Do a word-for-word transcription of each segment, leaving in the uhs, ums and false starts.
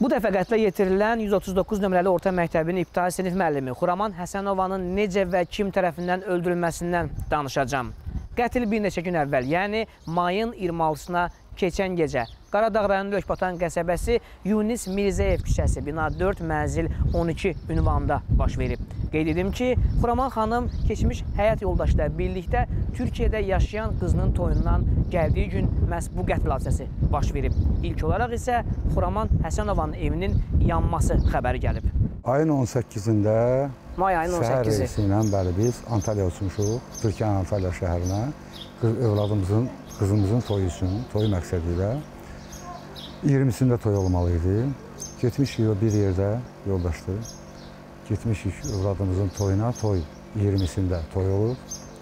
Bu dəfə qətlə yetirilən yüz otuz doqquz nömrəli orta məktəbin ibtidai sinif müəllimi Xuraman Həsənovanın necə və kim tərəfindən öldürülməsindən danışacağım. Qətl bir neçə gün əvvəl, yəni mayın iyirmi altısına keçən gecə Qaradağ rayonu Lökbatan qəsəbəsi Yunis Mirzəyev küçəsi, bina dörd, mənzil on iki ünvanında baş verib. Qeyd edim ki, Xuraman xanım keçmiş həyat yoldaşla birlikdə Türkiyədə yaşayan qızının toyundan gəldiyi gün məhz bu qətl hadisəsi baş verib. İlk olaraq isə Xuraman Həsənovanın evinin yanması xəbəri gəlib. Ayın on səkkizində May ayının on səkkizi. Səhər reysi ilə bəli biz Antalya uçmuşuq, Türkiyənin Antalya şəhərinə. Övladımızın, qızımızın toyu üçün, toyu məqsədi ilə iyirmisində toy olmalı idi. Getmişik bir yerdə yoldaşdır. Getmişik övladımızın toyuna, toy iyirmisində toy olur.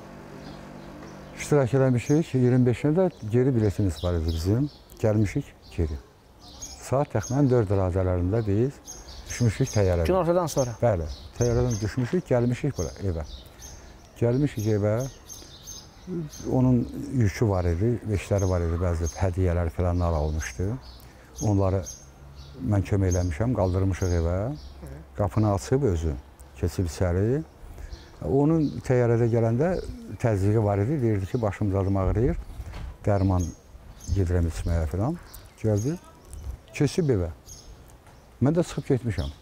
İştirak eləmişik, iyirmi beşində geri biletimiz var idi bizim. Gəlmişik geri. Saat təxminən dörd radələrində biz düşmüşük təyyarədən. Gün ortadan sonra? Bəli, təyyarədən düşmüşük, gəlmişik bura evə. Gəlmişik evə, onun yükü var idi, veşləri var idi, bəzi hədiyyələr falanlar almışdı. Onları mən kömək eləmişəm, qaldırmışıq evə. Qapını açıb özü, keçib içəri. Onun təyyarədə gələndə təzyiqi var idi, deyirdi ki, başımız adım ağrıyır, dərman gedirəm içməyə falan. Gəldi, keçib evə. Mən də çıxıb getmişəm.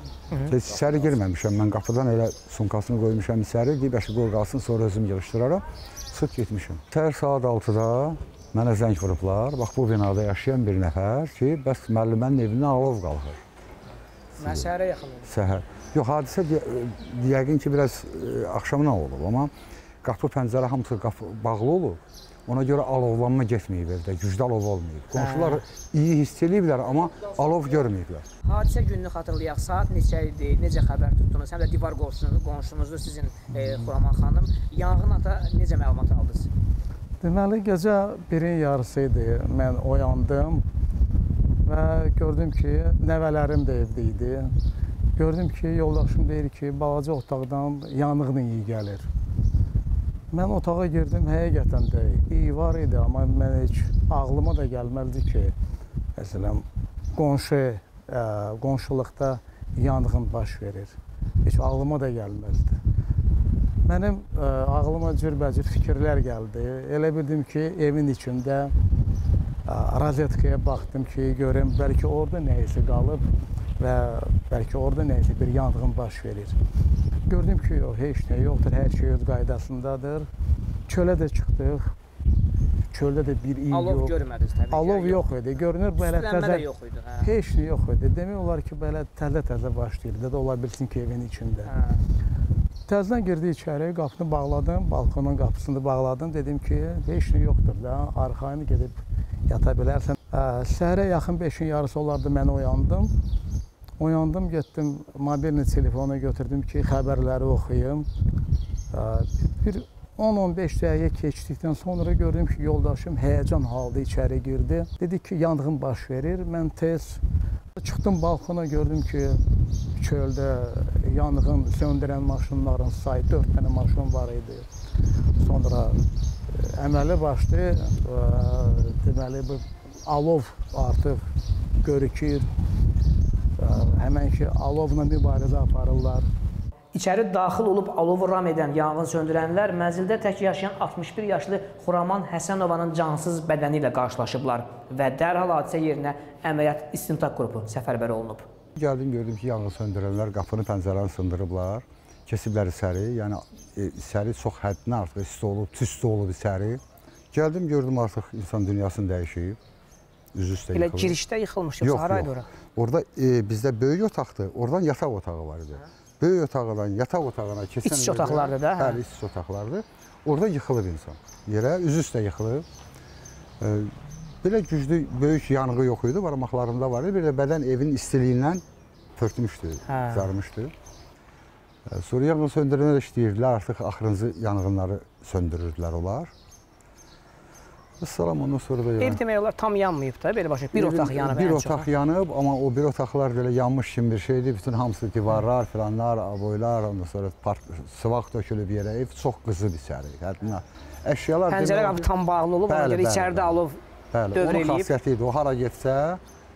İçəri girməmişəm, mən qapıdan elə sumkasını qoymuşam içəri, deyib əşi qoy qalsın, sonra özüm yığışdıraram, çıxıb getmişəm. Səhər saat altıda mənə zəng vurublar, bax bu binada yaşayan bir nəfər ki, bəs müəllimənin evindən alov qalxır. Mən səhərə yaxın olub. Səhər. Yox, hadisə yəqin ki, biraz axşamdan olub, amma qapı, pəncərə hamısı bağlı olub. Ona görə alovlanma getməyib evdə, güclü alov olmayıb. Qonşular iyi hiss ediblər, amma alov görməyiblər. Hadisə gününü xatırlayaq, saat neçə idi, necə xəbər tutdunuz? Həm də divar qonşunuzdur sizin Xuraman xanım. Yanğın ata necə məlumat aldınız? Deməli, gecə birin yarısı idi, mən oyandım və gördüm ki, nəvələrim də evdə idi. Gördüm ki, yoldaşım deyir ki, balaca otaqdan yanğın iyi gəlir. Mən otağa girdim, həqiqətən də iyi var idi, amma mən heç ağlıma da gəlməlidir ki, məsələn, qonşu, qonşuluqda yanğın baş verir. Heç ağlıma da gəlməlidir. Mənim ağlıma cürbəcür fikirlər gəldi. Elə bildim ki, evin içində rozetkaya baxdım ki, görüm, bəlkə orada nəyəsə qalıb və bəlkə orada nəyəsə bir yanğın baş verir. Gördüm ki, yox, heç nə yoxdur, hər şey öz qaydasındadır. Çölə də çıxdıq, çöldə də bir il yox. Alov görmədiniz təbii ki? Alov yox idi, görünür belə təzə... Süslənmə də yox idi, hə? Heç nə yox idi. Demək olar ki, belə təzə-təzə başlayırdı, da ola bilsin ki, evin içində. Təzdən girdi içəri, qapını bağladım, balkonun qapısını bağladım. Dedim ki, heç nə yoxdur da, arxayını gedib yata bilərsən. Səhərə yaxın beşin yarısı olardı, mən oyandım. Oyandım, getdim, mobilni telefonu götürdüm ki, xəbərləri oxuyum. Bir on on beş dəqiqə keçdikdən sonra gördüm ki, yoldaşım həyəcan halda içəri girdi. Dedi ki, yanğın baş verir. Mən tez çıxdım balkona, gördüm ki, çöldə yanğın söndürən maşınların sayı dörd dənə maşın var idi. Sonra əməli başdı, deməli, alov artıq görükür. Həmən ki, alovla mübarizə aparırlar. İçəri daxil olub alovu ram edən yanğın söndürənlər mənzildə tək yaşayan altmış bir yaşlı Xuraman Həsənovanın cansız bədəni ilə qarşılaşıblar və dərhal hadisə yerinə əməliyyat istintaq qrupu səfərbər olunub. Gəldim, gördüm ki, yanğın söndürənlər qapını, pəncərəni sındırıblar, kesiblər içəri, yəni içəri çox həddinə artıq isti olub, tüstü olub içəri. Gəldim, gördüm artıq insan dünyasını dəyişib. Üzü üstə yıxılır. Elə girişdə yıxılmış, yoxsa haraydı ora? Orada bizdə böyük otaqdır, oradan yataq otağı var idi. Böyük otağından yataq otağına keçən... İç otaqlardır da? Bəli, iç otaqlardır. Orada yıxılıb insan. Yerə, üzü üstə yıxılıb. Belə güclü, böyük yanığı yox idi, barmaqlarında var idi. Bir də bədən evin istiliyindən pörtmüşdü, qızarmışdı. Sonra yanğın söndürənlər işləyirdilər, artıq axırıncı yanğınları söndürürdülər onlar. Salam, ondan sonra da... Ev demək olar tam yanmayıb da, belə başlayıb. Bir otaq yanıb. Bir otaq yanıb, amma o bir otaqlar belə yanmış kimi bir şeydir. Bütün hamısı divarlar, filanlar, aboylar, ondan sonra sıvaq dökülüb yerə. Ev çox qızıb içəri. Əşyalar... Pəncərə qapı tam bağlı olub, ona görə içəridə alov dövr eləyib. Onun xasiyyəti idi. O hara getsə,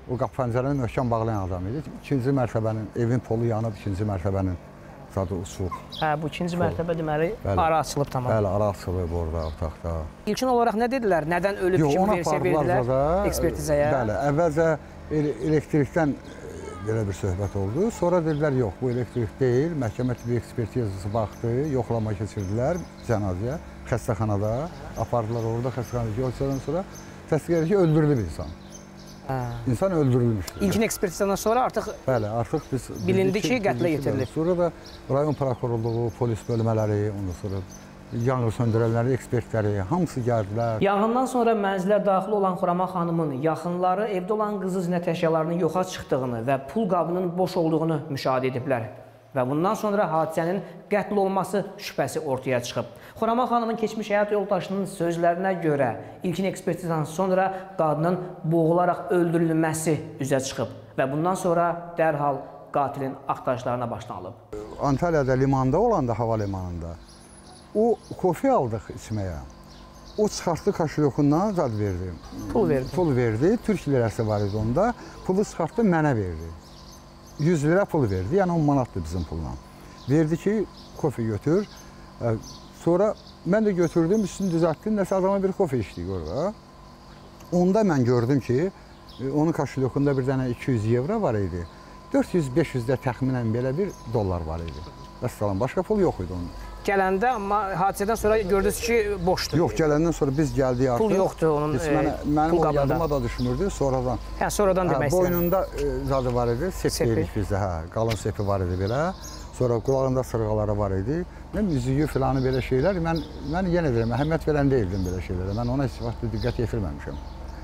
o qapı pəncərəni möhkəm bağlayan adam idi. İkinci mərtəbənin, evin polu yanıb, ikinci mərtəbənin zadı usul. Hə, bu ikinci mərtəbə deməli Bəli. ara açılıb tamam. Bəli, ara açılıb orada, otaqda. İlkin olaraq nə dedilər? Nədən ölüb, Yox, kim ona versiya apardılar verdilər zada, ekspertizəyə? Bəli, əvvəlcə ele- elektrikdən e, belə bir söhbət oldu. Sonra dedilər, yox, bu elektrik deyil. Məhkəmə tibbi ekspertizası baxdı, yoxlama keçirdilər cənazəyə, xəstəxanada. Apardılar orada xəstəxanada yoxladıqdan sonra təsdiq edir ki, öldürülüb insan. Hə. İnsan öldürülmüşdür. İlkin ekspertizadan sonra artıq Bəli, artıq biz Bilindi ki, qətlə bildik yetirilib. bəli. Sonra da rayon prokurorluğu, polis bölmələri, ondan sonra yanğın söndürənləri, ekspertləri hamısı gəldilər. yanğından sonra mənzilə daxil olan Xuraman xanımın yaxınları evdə olan qızıl zinət əşyalarının yoxa çıxdığını və pul qabının boş olduğunu müşahidə ediblər. Və bundan sonra hadisənin qətl olması şübhəsi ortaya çıxıb. Xuraman xanımın keçmiş həyat yoldaşının sözlərinə görə ilkin ekspertizdən sonra qadının boğularaq öldürülməsi üzə çıxıb və bundan sonra dərhal qatilin axtarışlarına başlanılıb. Antalya'da limanda olanda, hava limanında o kofe aldıq içməyə. O çıxartdı kaşalyokundan zad verdi. Pul verdi. Pul verdi. Türk lirası var idi onda. Pulu çıxartdı mənə verdi. yüz lira pul verdi. Yəni on manatdır bizim pulla. Verdi ki, kofe götür. Sonra mən də götürdüm, üstünü düzəltdim. Nəsə adama bir kofe içdik orada. Onda mən gördüm ki, onun kaşalyokunda bir dənə iki yüz evro var idi. dörd yüz beş yüzdə təxminən belə bir dollar var idi. Vəssalam, başqa pul yox idi onun. Gələndə, amma hadisədən sonra gördünüz ki, boşdur. Yox, gələndən sonra biz gəldik artıq. Pul yoxdur onun Heç mənə, e, mənim pul o qabında. yadıma da düşmürdü, sonradan. Hə, sonradan demək istəyirəm. Boynunda e, zadı var idi, sep Sepi. deyirik bizdə, hə, qalın sepi var idi belə. Sonra qulağında sırğaları var idi. Mən üzüyü filanı belə şeylər, mən, mən yenə deyirəm, əhəmiyyət verən deyildim belə şeylərə. Mən ona heç vaxt diqqət yetirməmişəm.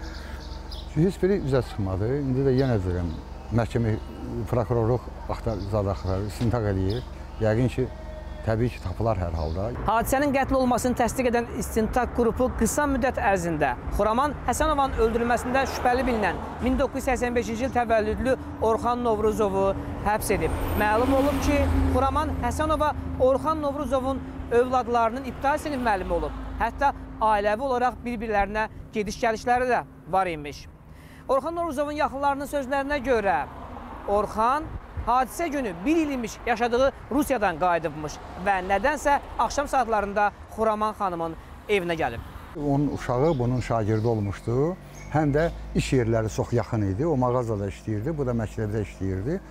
Heç biri üzə çıxmadı. İndi də yenə deyirəm, məhkəmə, prokurorluq axtar, zad axtarır, istintaq eləyir. Yəqin ki, təbii ki, tapılar hər halda. Hadisənin qətl olmasını təsdiq edən istintaq qrupu qısa müddət ərzində Xuraman Həsənovanın öldürülməsində şübhəli bilinən min doqquz yüz səksən beşinci il təvəllüdlü Orxan Novruzovu həbs edib. Məlum olub ki, Xuraman Həsənova Orxan Novruzovun övladlarının ibtidai sinif müəllimi olub. Hətta ailəvi olaraq bir-birlərinə gediş-gəlişləri də var imiş. Orxan Novruzovun yaxınlarının sözlərinə görə Orxan hadisə günü bir il imiş yaşadığı Rusiyadan qayıdıbmış və nədənsə axşam saatlarında Xuraman xanımın evinə gəlib. Onun uşağı bunun şagirdi olmuşdu. Həm də iş yerləri çox yaxın idi. O mağazada işləyirdi, bu da məktəbdə işləyirdi.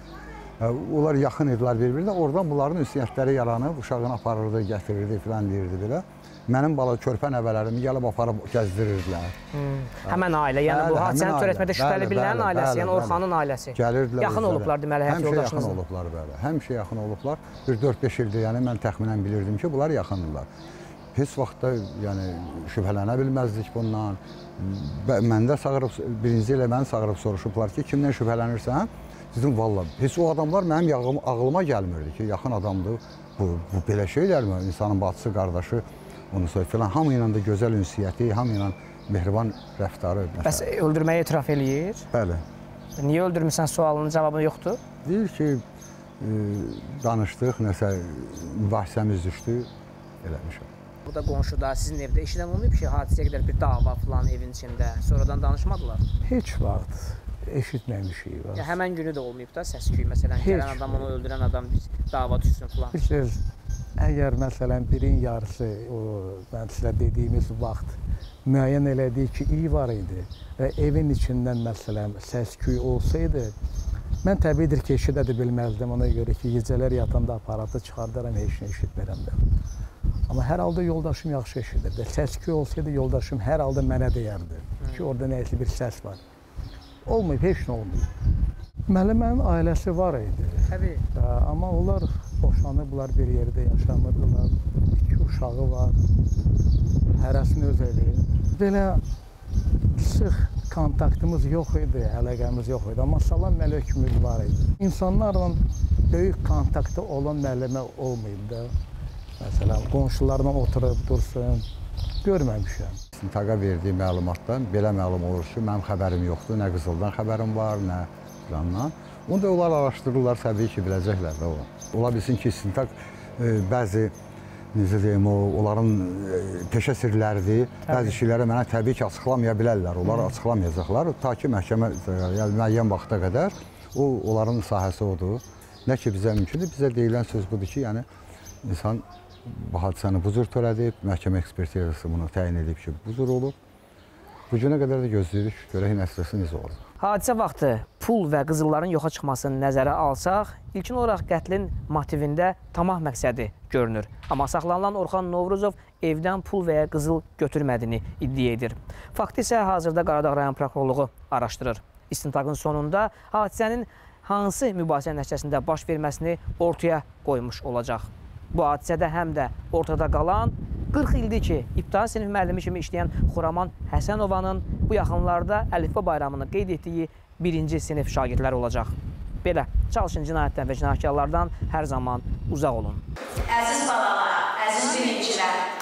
Onlar yaxın idilər bir-birinə. Oradan bunların ünsiyyətləri yaranıb, uşağını aparırdı, gətirirdi filan deyirdi belə. Mənim bala körpə nəvələrimi gəlib aparıb gəzdirirdilər. Hmm. Həmən ailə, yəni Bəli, bu hadisəni həmin törətmədə ailə. şübhəli Bəli, bilinən bəli, ailəsi, bəli, yəni bəli. Orxanın ailəsi. Gəlirdilər. Yaxın özləri. olublar deməli həyat Həmişə yaxın yoldaşınızla. olublar bəli. Həmişə yaxın olublar. Bir dörd beş ildir, yəni mən təxminən bilirdim ki, bunlar yaxındırlar. Heç vaxtda yəni şübhələnə bilməzdik bundan. Məndə çağırıb birinci ilə məni çağırıb soruşublar ki, kimdən şübhələnirsən? Dedim vallahi heç o adamlar mənim ağlıma, ağlıma gəlmirdi ki, yaxın adamdır. Bu, bu belə şeylərmi? İnsanın bacısı, qardaşı, onu sonra filan hamı ilə də gözəl ünsiyyəti, hamı ilə mehriban rəftarı. Bəs öldürməyə etiraf eləyir. Bəli. Niyə öldürmüsən sualının cavabı yoxdur? Deyir ki, e, danışdıq, nəsə mübahisəmiz düşdü, eləmişəm. Burada qonşuda, sizin evdə eşidən olmayıb ki, hadisəyə qədər bir dava falan evin içində, sonradan danışmadılar. Heç vaxt eşitməmişik. Ya həmən günü də olmayıb da səs-küy, məsələn, Heç. gələn adam, onu öldürən adam bir dava düşsün falan. Bilirsiniz, əgər məsələn birin yarısı o mən sizə dediyimiz vaxt müəyyən elədiyi ki, iyi var idi və evin içindən məsələn səs-küy olsaydı, mən təbiidir ki, eşidə də bilməzdim. Ona görə ki, gecələr yatanda aparatı çıxardaram, heç nə eşitmirəm də. Amma hər halda yoldaşım yaxşı eşidirdi. Səs-küy olsaydı yoldaşım hər halda mənə deyərdi ki, orada nəyəsə bir səs var. Olmayıb, heç nə olmayıb. Müəllimənin ailəsi var idi. Təbii. Amma onlar boşanıblar, bir yerdə yaşamırdılar. İki uşağı var. Hərəsini öz evi. Belə sıx kontaktımız yox idi, əlaqəmiz yox idi. Amma salam mələkimiz var idi. İnsanlarla böyük kontaktı olan müəllimə olmayıb da. Məsələn, qonşularla oturub dursun, görməmişəm. İstintaqa verdiyi məlumatdan belə məlum olur ki, mənim xəbərim yoxdur, nə qızıldan xəbərim var, nə filandan. Onu da onlar araşdırırlar, təbii ki, biləcəklər də o. Ola bilsin ki, istintaq e, bəzi necə deyim, o, onların e, peşə sirləridir. Bəzi şeyləri mənə təbii ki, açıqlamaya bilərlər. Onlar açıqlamayacaqlar. Ta ki, məhkəmə yəni, müəyyən vaxta qədər o, onların sahəsi odur. Nə ki, bizə mümkündür. Bizə deyilən söz budur ki, yəni insan bu hadisəni bu cür törədib, məhkəmə ekspertizası bunu təyin edib ki, bu cür olub. Bu günə qədər də gözləyirik, görək nəticəsi necə olacaq. Hadisə vaxtı pul və qızılların yoxa çıxmasını nəzərə alsaq, ilkin olaraq qətlin motivində tamah məqsədi görünür. Amma saxlanılan Orxan Novruzov evdən pul və ya qızıl götürmədiyini iddia edir. Faktı isə hazırda Qaradağ rayon prokurorluğu araşdırır. İstintaqın sonunda hadisənin hansı mübahisə nəticəsində baş verməsini ortaya qoymuş olacaq. Bu hadisədə həm də ortada qalan qırx ildir ki, ibtidai sinif müəllimi kimi işləyən Xuraman Həsənovanın bu yaxınlarda əlifba bayramını qeyd etdiyi birinci sinif şagirdləri olacaq. Belə, çalışın cinayətdən və cinayətkarlardan hər zaman uzaq olun. Əziz balalar, əziz bilimcilər,